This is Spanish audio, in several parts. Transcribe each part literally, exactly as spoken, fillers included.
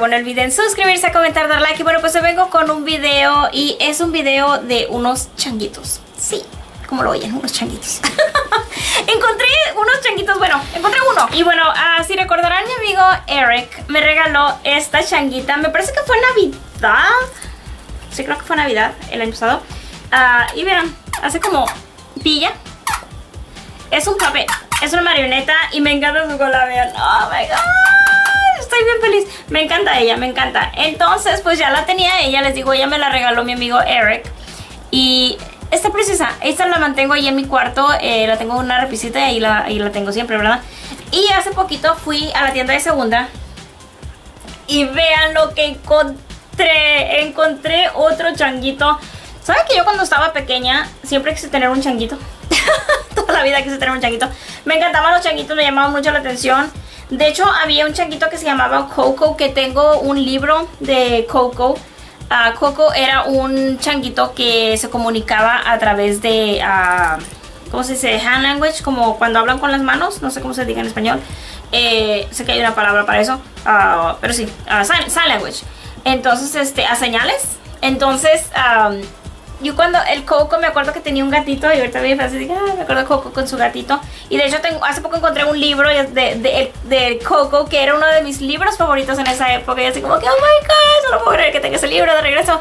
no olviden suscribirse, comentar, dar like. Y bueno, pues hoy vengo con un video y es un video de unos changuitos. Sí, como lo oyen, unos changuitos. Encontré unos changuitos, bueno, encontré uno. Y bueno, uh, si recordarán, mi amigo Eric me regaló esta changuita. Me parece que fue Navidad. Sí, creo que fue Navidad el año pasado. Uh, y vean, hace como pilla. Es un puppet, es una marioneta y me encanta su cola, vean. Oh my god, estoy bien feliz. Me encanta ella, me encanta. Entonces, pues ya la tenía ella, les digo, ella me la regaló mi amigo Eric. Y está preciosa. Esta la mantengo ahí en mi cuarto, eh, la tengo en una repisita y ahí la, ahí la tengo siempre, ¿verdad? Y hace poquito fui a la tienda de segunda y vean lo que encontré. Encontré otro changuito. ¿Saben que yo cuando estaba pequeña siempre quise tener un changuito? Toda la vida quise tener un changuito. Me encantaban los changuitos, me llamaban mucho la atención. De hecho, había un changuito que se llamaba Coco, que tengo un libro de Coco. Uh, Coco era un changuito que se comunicaba a través de, uh, ¿cómo se dice? Hand language, como cuando hablan con las manos. No sé cómo se diga en español. Eh, sé que hay una palabra para eso, uh, pero sí, uh, sign, sign language. Entonces, este, a señales. Entonces, um, yo cuando el Coco, me acuerdo que tenía un gatito y ahorita me parece que ah, me acuerdo de Coco con su gatito. Y de hecho tengo, hace poco encontré un libro de, de, de, de Coco, que era uno de mis libros favoritos en esa época. Y así como que, oh my god, no puedo creer que tenga ese libro de regreso.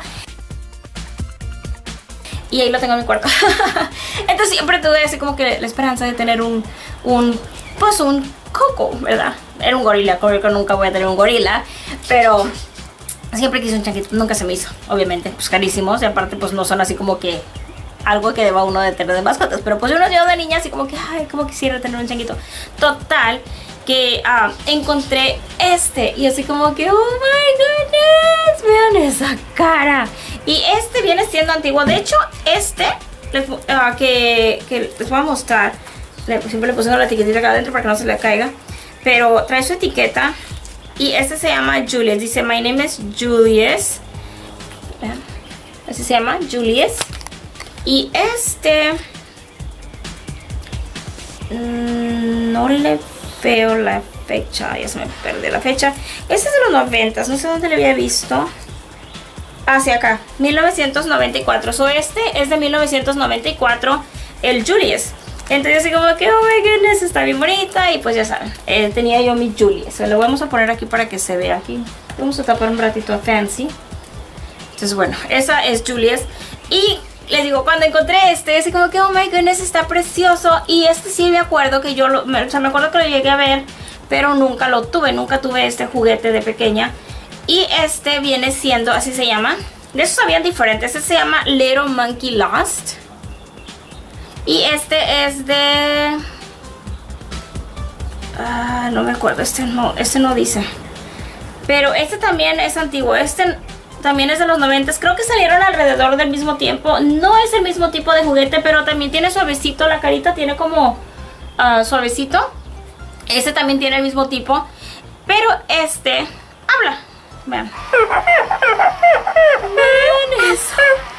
Y ahí lo tengo en mi cuarto. Entonces siempre tuve así como que la esperanza de tener un, un pues un Coco, ¿verdad? Era un gorila, creo que nunca voy a tener un gorila, pero siempre quise un changuito, nunca se me hizo, obviamente, pues carísimos. Y aparte pues no son así como que algo que deba uno de tener de mascotas. Pero pues yo no, yo de niña así como que, ay, como quisiera tener un changuito. Total, que uh, encontré este y así como que, oh my goodness, vean esa cara. Y este viene siendo antiguo. De hecho, este, les, uh, que, que les voy a mostrar, le, siempre le puse la etiquetita acá adentro para que no se le caiga. Pero trae su etiqueta. Y este se llama Julius. Dice, my name is Julius. Vean, así se llama, Julius. Y este mmm, no le veo la fecha. Ya se me perdió la fecha. Este es de los noventas. No sé dónde le había visto. Hacia acá, mil novecientos noventa y cuatro. So este es de mil novecientos noventa y cuatro, el Julius. Entonces así como que, oh my goodness, está bien bonita. Y pues ya saben, eh, tenía yo mi Julius. Se lo vamos a poner aquí para que se vea aquí. Vamos a tapar un ratito a Fancy. Entonces bueno, esa es Julius. Y les digo, cuando encontré este, así como que, oh my goodness, está precioso. Y este sí me acuerdo que yo lo, me, o sea, me acuerdo que lo llegué a ver, pero nunca lo tuve. Nunca tuve este juguete de pequeña. Y este viene siendo, así se llama. De esos habían diferentes. Este se llama Little Monkey Lost. Y este es de... Ah, no me acuerdo, este no, este no dice. Pero este también es antiguo. Este también es de los noventas. Creo que salieron alrededor del mismo tiempo. No es el mismo tipo de juguete, pero también tiene suavecito. La carita tiene como uh, suavecito. Este también tiene el mismo tipo. Pero este habla. Vean. Vean eso.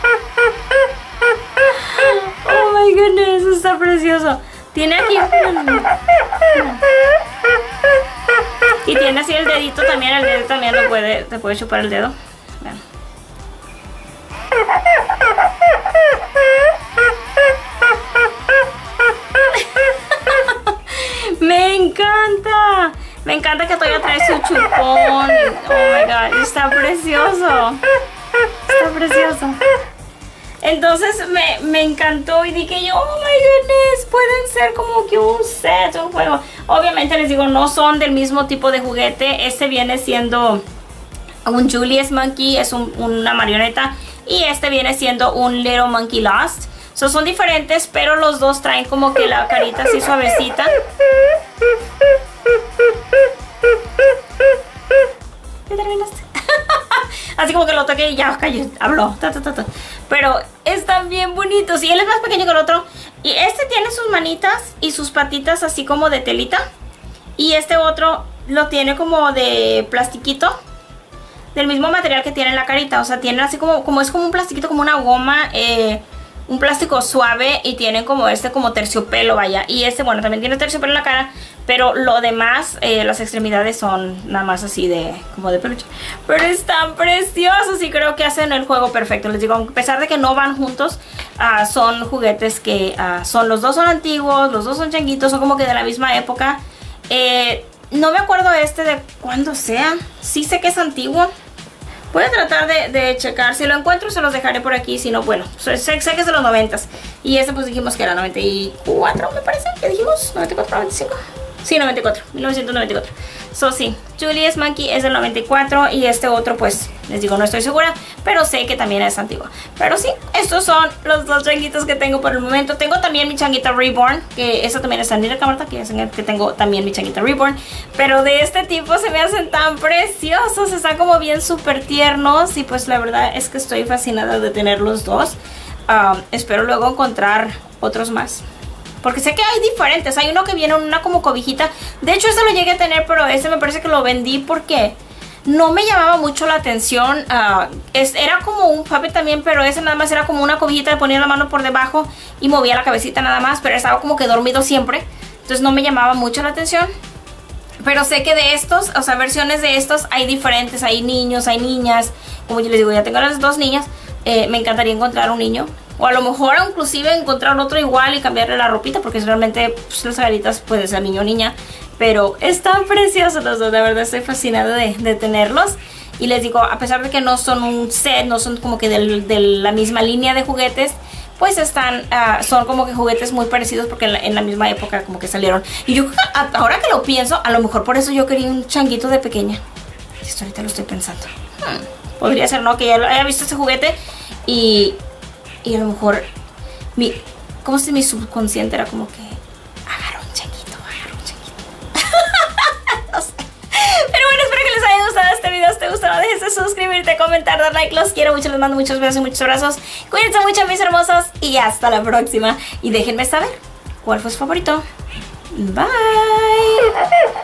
Oh my goodness, está precioso. Tiene aquí y tiene así el dedito también. El dedo también lo puede, te puede chupar el dedo. Vean. Me encanta. Me encanta que todavía trae su chupón. Oh my god, está precioso. Está precioso. Entonces me, me encantó y dije yo, oh my goodness, pueden ser como que un set, un juego. Obviamente les digo, no son del mismo tipo de juguete. Este viene siendo un Julius Monkey, es un, una marioneta. Y este viene siendo un Little Monkey Lost. So, son diferentes, pero los dos traen como que la carita así suavecita. ¿Ya terminaste? Así como que lo toqué y ya cayó, habló. Ta, ta, ta, ta. Pero están bien bonitos. Y él es más pequeño que el otro. Y este tiene sus manitas y sus patitas así como de telita. Y este otro lo tiene como de plastiquito. Del mismo material que tiene la carita. O sea, tiene así como, como es como un plastiquito, como una goma. Eh, un plástico suave y tienen como este como terciopelo, vaya. Y este, bueno, también tiene terciopelo en la cara, pero lo demás, eh, las extremidades son nada más así de, como de peluche. Pero están preciosos y creo que hacen el juego perfecto. Les digo, a pesar de que no van juntos, uh, son juguetes que uh, son, los dos son antiguos, los dos son changuitos, son como que de la misma época. Eh, no me acuerdo este de cuándo sea, sí sé que es antiguo. Voy a tratar de, de checar, si lo encuentro se los dejaré por aquí, si no, bueno, sé, sé que es de los noventas. Y este pues dijimos que era noventa y cuatro, me parece, que dijimos, noventa y cuatro, noventa y cinco. Sí, noventa y cuatro, mil novecientos noventa y cuatro. So, sí, Julius Monkey es del noventa y cuatro y este otro, pues, les digo, no estoy segura, pero sé que también es antiguo. Pero sí, estos son los dos changuitos que tengo por el momento. Tengo también mi changuita Reborn, que esa también está en la cámara, que es en el que tengo también mi changuita Reborn. Pero de este tipo se me hacen tan preciosos, están como bien súper tiernos y pues la verdad es que estoy fascinada de tener los dos. Um, espero luego encontrar otros más, porque sé que hay diferentes. Hay uno que viene en una como cobijita. De hecho, este lo llegué a tener, pero este me parece que lo vendí porque no me llamaba mucho la atención. Uh, es, era como un puppet también, pero ese nada más era como una cobijita. Le ponía la mano por debajo y movía la cabecita nada más, pero estaba como que dormido siempre. Entonces no me llamaba mucho la atención. Pero sé que de estos, o sea, versiones de estos hay diferentes. Hay niños, hay niñas. Como yo les digo, ya tengo las dos niñas. Eh, me encantaría encontrar un niño. O a lo mejor inclusive encontrar otro igual y cambiarle la ropita, porque realmente pues, las garitas puede ser niño o niña. Pero están preciosos los dos, de verdad estoy fascinada de, de tenerlos. Y les digo, a pesar de que no son un set, no son como que de, de la misma línea de juguetes, pues están, uh, son como que juguetes muy parecidos porque en la, en la misma época como que salieron. Y yo ahora que lo pienso, a lo mejor por eso yo quería un changuito de pequeña. Esto ahorita lo estoy pensando. Hmm, podría ser, ¿no? Que ya haya visto ese juguete y... Y a lo mejor, mi, como si mi subconsciente era como que, agarra un changuito, agarra un changuito. No sé. Pero bueno, espero que les haya gustado este video. Si te gustó, no dejes de suscribirte, comentar, dar like. Los quiero mucho, les mando muchos besos y muchos abrazos. Cuídense mucho, mis hermosos. Y hasta la próxima. Y déjenme saber cuál fue su favorito. Bye.